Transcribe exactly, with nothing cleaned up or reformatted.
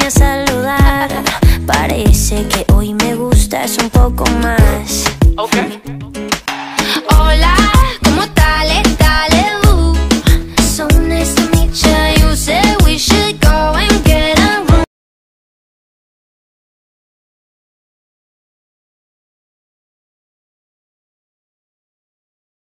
a saludar. Parece que hoy me gustas un poco más. Okay.